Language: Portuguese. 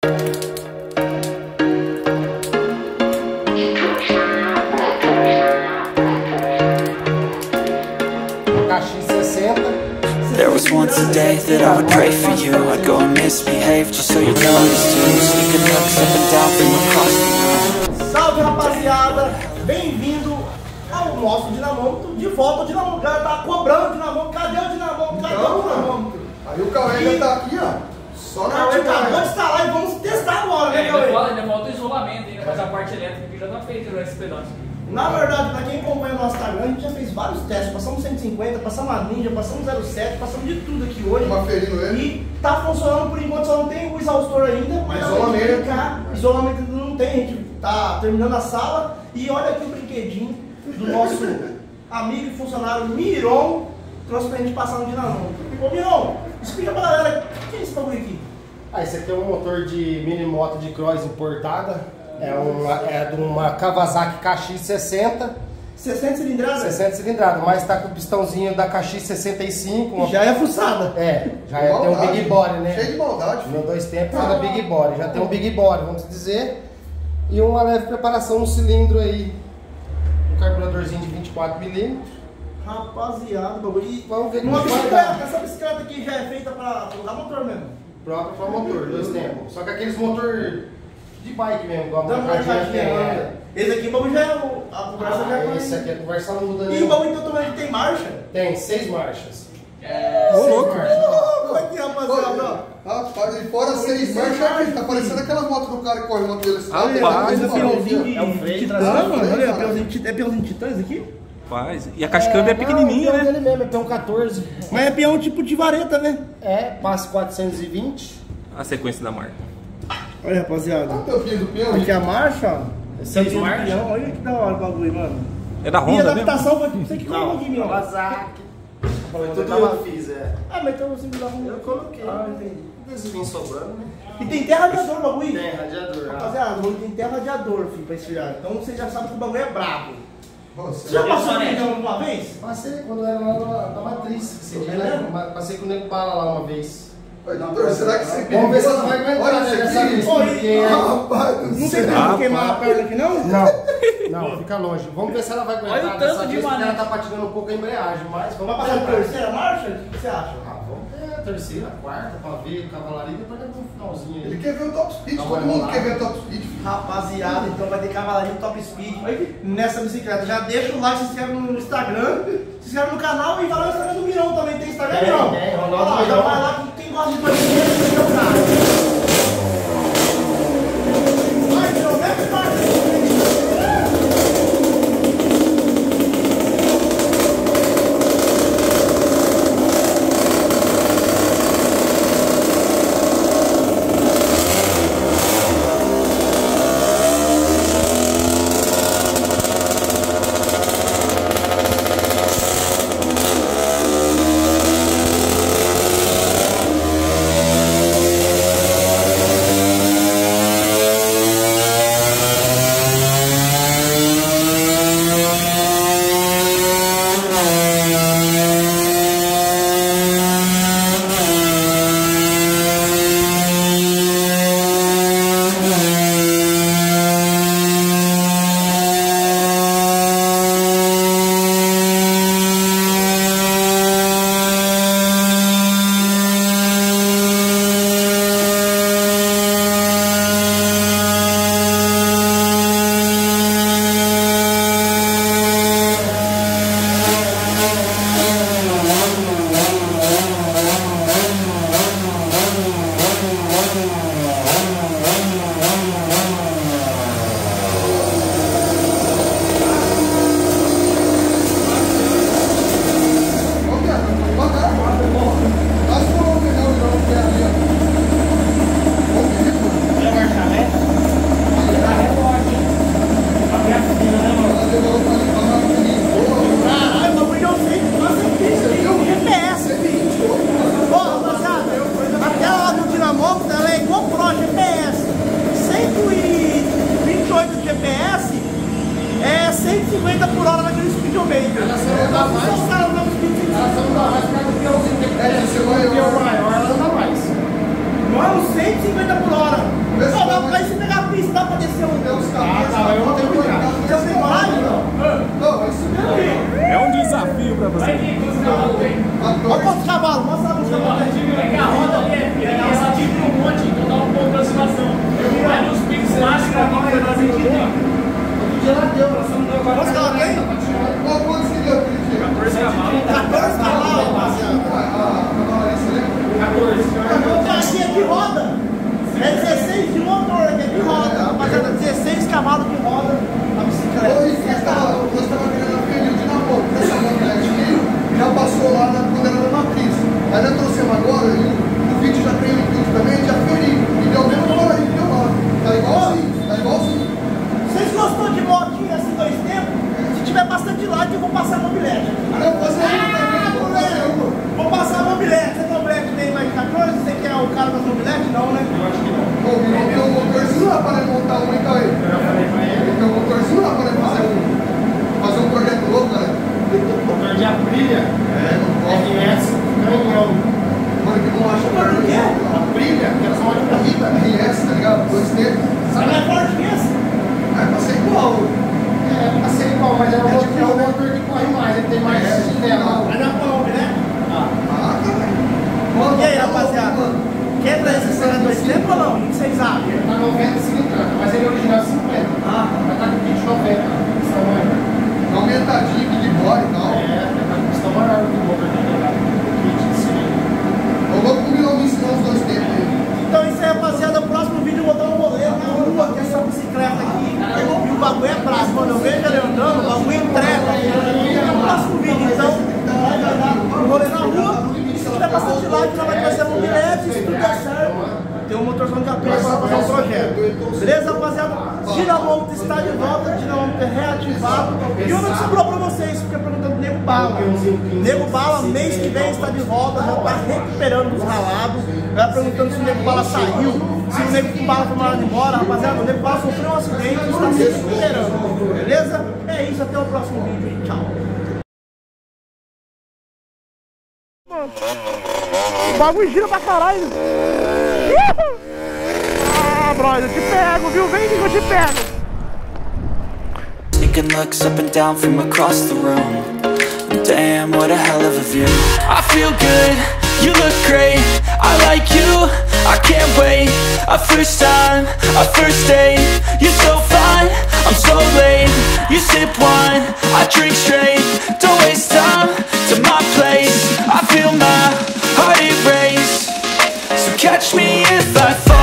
There was once a day that I would pray for you. I'd go and misbehave just so you noticed too. Sneaking looks up and down from across the room. Salve, rapaziada! Bem-vindo ao nosso dinamômetro. De volta o dinamômetro. O cara tá cobrando o dinamômetro. Cadê o dinamômetro? Cadê o dinamômetro? Aí o Cauê já tá aqui, ó. Só O na Cauê acabou de instalar e vamos testar agora, né, Cauê? Ainda falta o isolamento, ainda faz a parte elétrica que já tá feita nesse pedaço. Na verdade, pra quem acompanha o nosso Instagram, a gente já fez vários testes. Passamos 150, passamos a Ninja, passamos 07, passamos de tudo aqui hoje. Uma feirinha ele. E tá funcionando por enquanto, só não tem o exaustor ainda, mas isolamento ainda não tem, a gente tá terminando a sala. E olha aqui o brinquedinho do nosso amigo e funcionário Miron, trouxe pra gente passar no dinamômetro. Ô Miron, explica pra galera o que é esse bagulho aqui. Esse aqui é um motor de mini moto de cross importada. É de uma Kawasaki KX60. 60 cilindradas? 60 cilindradas, mas tá com o pistãozinho da KX65. Já é fuçada. Já tem um Big Body, né? Cheio de maldade. Meu 2 tempos era Big Body. Já tem um Big Body, vamos dizer. E uma leve preparação, um cilindro aí. Um carburadorzinho de 24 milímetros. Rapaziada, bagulho. E vamos ver uma como vai bicicleta, dar. essa bicicleta aqui já é feita pra colocar motor mesmo? Próprio para motor, 2 tempos. Só que aqueles motor de bike mesmo, igual a marcadinha. Esse aqui o bagulho já é a conversa já é. Esse aqui a conversa não muda. E o bagulho então também tem marcha? Tem 6 marchas. Ô louco! Olha aqui, rapaziada. Rapaz, e fora 6 marchas, tá parecendo aquela moto do cara que corre uma velocidade. Rapaz, o peãozinho de é um freio titã, mano. Olha, é peãozinho de titã esse aqui? Faz. E a cascando é pequenininha, né? Ele mesmo, é peão 14. Mas é peão tipo de vareta, né? Passe 420. A sequência da marca. Olha, rapaziada. Olha o teupinho do peão. Aqui a marcha, ó. 6 marchas. Olha que da hora o bagulho, mano. É da E a Honda, né? adaptação foi você que colocou aqui, meu. Kawasaki. Foi tudo tava- eu fiz, Ah, mas então você me dá um. Eu coloquei. Ah, entendi. Esse vinho sobrando, né? E tem até radiador o bagulho? Tem radiador. Rapaziada, o bagulho tem até radiador, filho, pra esfriar. Então você já sabe que o bagulho é brabo. Nossa, Você já passou por então uma vez? Passei quando eu era lá na Matriz. Esse dia, né? Passei com o Nego Bala lá uma vez. doutor, será que você Vamos ver se ela vai aguentar, Olha né, isso dessa aqui. vez. Rapaz do Não tem céu. como queimar a perna aqui, não? Não, fica longe. Vamos ver se ela vai aguentar. Olha o dessa tanto de vez, porque manete. ela tá patinando um pouco a embreagem, mas Vai vamos passar a tentar. terceira marcha? O que você acha? Vamos ver a terceira, a quarta, pra ver o cavalaria, depois dá um finalzinho Ele aí. quer ver o top speed, Não, todo vai mundo rolar. quer ver o top speed. Rapaziada, então vai ter cavalaria top speed nessa bicicleta. Já deixa o like, se inscreve no Instagram, se inscreve no canal e vai lá no Instagram do Mirão também. Tem Instagram, Mirão? Tem, Olha Ronaldo lá, já Mirão. vai lá, quem gosta de banheiro, esse é o cara. Vai, Mirão, mete o cara. Meu para ele montar um, então aí. Eu já falei pra ele. Ele tem um motorzinho lá para ele fazer um projeto louco, galera. Motor de Aprilia. RS canhão. Mano, que não acha o Por quê? Aprilia, que é só uma corrida. RS, tá ligado? 2 tempos. Mas não é forte que esse? É, pra ser igual. É, passei igual, mas é o motor que corre mais, ele tem mais sistema. Mas não é Kombi, né? Ah, caralho. E aí, rapaziada? Quer trazer esse cara 2 tempos ou não? O que vocês acham? Ele tá 90 cilindrada, mas ele é original 50. Ah, Vai estar com kit 90. Pistão maior. Aumentadinho, big body e tal. É, vai estar com pistão maior do que o motor dele lá. Kit de cilindro. O louco combinou me ensinar uns 2 tempos aí. então isso aí, rapaziada. O próximo vídeo eu vou dar um rolê na rua com essa bicicleta aqui. E o bagulho é brabo. Quando eu vejo ele andando, o bagulho entrega. E é o próximo vídeo, então. Vai dar um rolê na rua. E se tiver bastante like, nós vamos fazer um bilhete. Se tudo der certo, tem um motorzão de apoio para fazer um projeto. Beleza, rapaziada? Dinamômetro está de volta, dinamômetro reativado. E uma que sobrou para vocês, fica perguntando do Nego Bala. Nego Bala, mês que vem está de volta, já está recuperando os ralados. Vai perguntando se o Nego Bala saiu, se o Nego Bala foi mandado embora. Rapaziada, o Nego Bala sofreu um acidente e está se recuperando. Beleza? É isso, até o próximo vídeo. Tchau. O bagulho gira pra caralho. Ah, brother, eu te pego, viu? Vem que eu te pego. Sneaking looks up and down from across the room. Damn, what a hell of a view. I feel good, you look great. I like you, I can't wait. A first time, a first date. You're so fine, I'm so late. You sip wine, I drink straight. Don't waste time to my place. I feel my heart erase. So catch me if I fall.